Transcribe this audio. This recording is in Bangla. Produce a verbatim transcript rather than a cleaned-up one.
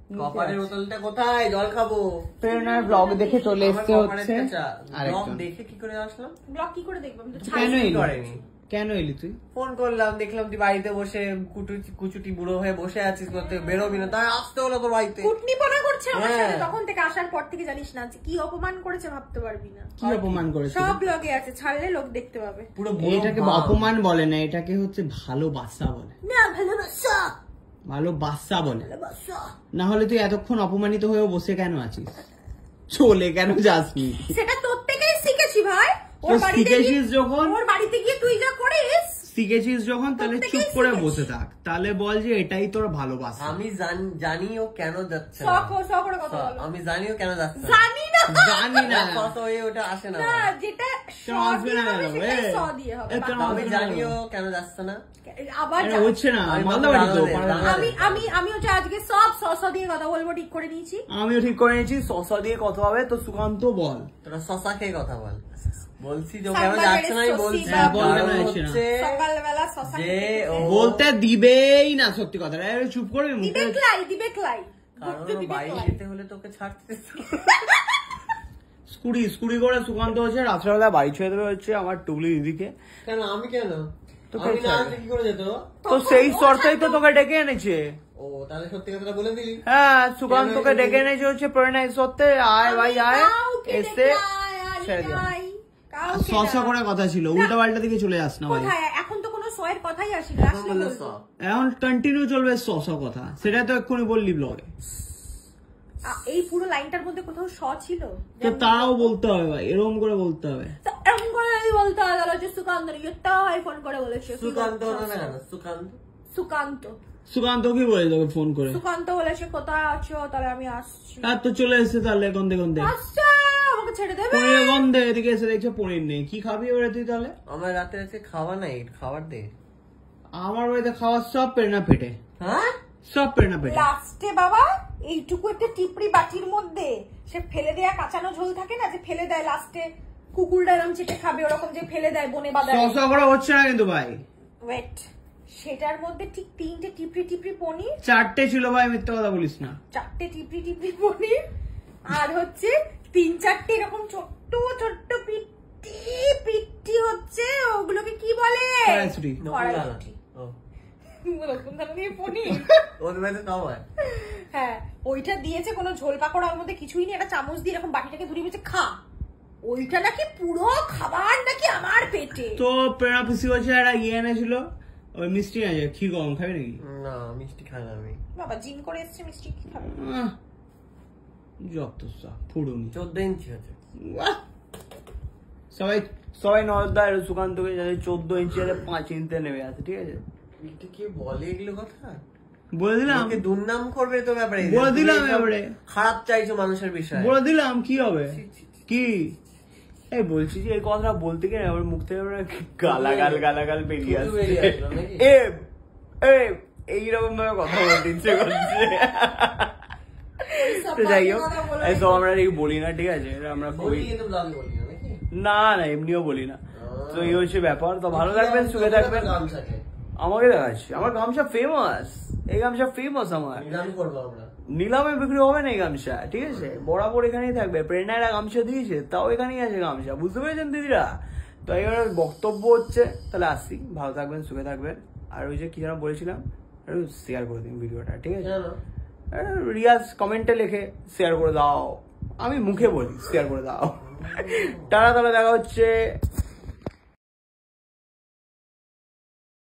কপারের বোতলটা কোথায়? জল খাবো। প্রেরণার ব্লগ দেখে চলে এসছে হচ্ছে। ব্লগ দেখে কি করে আসলাম? ব্লগ কি করে দেখবো? কেন এলি? কেন এলি তুই? ফোন করলাম, দেখলাম তুই বাড়িতে বসে কুচুটি বুড়ো হয়ে বসে আছিস, করতে বেরোবি না, তাই আসতে হলো তোর বাড়িতে। কুটনিপনা করছে আমার সাথে তখন থেকে, আসার পর থেকে জানিস না কি অপমান করেছে ভাবতে পারবি না। কি অপমান করেছে? সব ব্লগে আছে, ছাড়লে লোক দেখতে পাবে। পুরো এটাকে অপমান বলে না, এটাকে হচ্ছে ভালোবাসা বলে। না ভালোবাসা, ভালোবাসা বলে। না হলে তুই এতক্ষণ অপমানিত হয়েও বসে কেন আছিস? চলে কেন যাসনি? সেটা তোর থেকেই শিখেছি ভাই। ওর বাড়িতে গিয়ে যখন ওর বাড়িতে গিয়ে তুই যা করিস শিখেছিস যখন, তাহলে চুপ করে বসে থাক। তাহলে বল যে এটাই তোর ভালোবাসা। আমি জানি ও কেন যাচ্ছে না। আমি জানি ও কেন যাচ্ছে না। জানি না জানি না কত হয়ে ওটা আসে না। না যেটা আসবে না সেটাই স দিয়ে হবে। আমি জানি ও কেন যাচ্ছে না। আবার হচ্ছে না। আমি আমি আমি হচ্ছে আজকে সব সস দিয়ে কথা বলবো ঠিক করে নিয়েছি। আমিও ঠিক করে নিয়েছি সস দিয়ে কথা হবে। তো সুকান্ত বল, তোরা শশা খেয়ে কথা বল। বলছি যে কেন যাচ্ছে না, বলছি সকালবেলা শশা বলতে দিবেই না। সত্যি কথা, চুপ করে দিবে ক্লাই দিবে ক্লাই। কারণ বাইরে যেতে হলে তোকে ছাড়তে স্কুটি স্কুটি করে সুকান্ত হচ্ছে রাত্রেবেলা বাড়ি ছেড়ে দেবে হচ্ছে আমার টুবলি দিদিকে। কেন আমি কেন আমি না কি করে যেত? তো সেই শর্তেই তো তোকে ডেকে এনেছে। ও তাহলে সত্যি কথাটা বলে দিলি। হ্যাঁ সুকান্তকে ডেকে এনেছে হচ্ছে প্রেরণা সত্যি। আয় ভাই আয়, এসে ছেড়ে দিও। শশা করে কথা ছিল, উল্টা পাল্টা দিকে চলে যাস না ভাই। এখন তো কোনো শয়ের কথাই আসে না, এখন কন্টিনিউ চলবে শশা কথা। সেটা তো এক্ষুনি বললি ব্লগে। এই পুরো লাইনটার মধ্যে কোথাও শ ছিল? তো তাও বলতে হবে ভাই, এরকম করে বলতে হবে। এরকম করে যদি বলতে হয় তাহলে হচ্ছে সুকান্ত হয় ফোন করে বলেছে। সুকান্ত না না সুকান্ত সুকান্ত সুকান্ত কি বলে তোকে ফোন করে? সুকান্ত বলেছে কোথায় আছো, তাহলে আমি আসছি। আর তো চলে এসেছে তাহলে গন্ধে গন্ধে। আচ্ছা আমাকে ছেড়ে দেবে? পনির গন্ধে এদিকে এসে দেখছে পনির নেই। কি খাবি এবারে তুই তাহলে? আমার রাতে রাতে খাওয়া নাই, খাবার দে। আমার বাড়িতে খাওয়ার সব প্রেরণা পেটে। হ্যাঁ সব প্রেরণা পেটে। লাস্টে বাবা এইটুকু একটা টিপড়ি বাটির মধ্যে সে ফেলে দেয়া কাঁচানো ঝোল থাকে না, যে ফেলে দেয় লাস্টে কুকুরটা এরকম চেটে খাবে, ওরকম যে ফেলে দেয় বনে বাদায়। শশা করে হচ্ছে না কিন্তু ভাই। ওয়েট, সেটার মধ্যে ঠিক তিনটে টিপড়ি টিপড়ি পনির। চারটে ছিল ভাই, মিথ্যা কথা বলিস না। চারটে টিপড়ি টিপড়ি পনির আর হচ্ছে তিন চারটে এরকম ছোট্ট ছোট্ট পিটি পিটি হচ্ছে, ওগুলোকে কি বলে? কড়াইশুঁটি। কড়াইশুঁটি। হ্যাঁ ওইটা দিয়েছে, কোনো ঝোল পাকড় ওর মধ্যে কিছুই নেই। একটা চামচ দিয়ে এরকম বাটিটাকে ধরে বলছে খা। ওইটা নাকি পুরো খাবার নাকি আমার পেটে। তো প্রেরণা পিসি হচ্ছে একটা ইয়ে এনেছিল, ওই মিষ্টি আছে। কি গরম খাবি নাকি? না মিষ্টি খাই না আমি। বাবা জিম করে এসছে, মিষ্টি কি খাবে? যত সব ফুড়ুনি। চোদ্দ ইঞ্চি আছে। সবাই সবাই নজরদার সুকান্তকে যাতে চোদ্দ ইঞ্চি আছে পাঁচ ইঞ্চিতে নেমে আছে, ঠিক আছে? কি বলে এগুলো কথা? বলে দিলাম দুর্নাম করবে তো ব্যাপারে। বলে দিলাম এবারে খারাপ চাইছো মানুষের বিষয়ে। বলে দিলাম কি হবে? কি এই বলছি যে এই কথা বলতে গিয়ে আমার মুখ থেকে গালাগাল গালাগাল বেরিয়ে আসছে। এ এইরকম ভাবে কথা বলতে ইচ্ছে করছে। যাই হোক সব আমরা বলি না, ঠিক আছে? আমরা না না এমনিও বলি না। তো এই হচ্ছে ব্যাপার। তো ভালো থাকবেন, সুখে থাকবেন। আমাকে দেখাচ্ছি আমার গামছা ফেমাস, এই গামছা ফেমাস আমার। নিলামে বিক্রি হবে না এই গামছা, ঠিক আছে? বরাবর এখানেই থাকবে। প্রেরণারা গামছা দিয়েছে, তাও এখানেই আছে গামছা। বুঝতে পেরেছেন দিদিরা? তো এবার বক্তব্য হচ্ছে, তাহলে আসছি। ভালো থাকবেন, সুখে থাকবেন। আর ওই যে কি যেন বলেছিলাম, একটু শেয়ার করে দিন ভিডিওটা, ঠিক আছে? রিয়াজ কমেন্টে লিখে শেয়ার করে দাও, আমি মুখে বলি শেয়ার করে দাও। টাটা, তাহলে দেখা হচ্ছে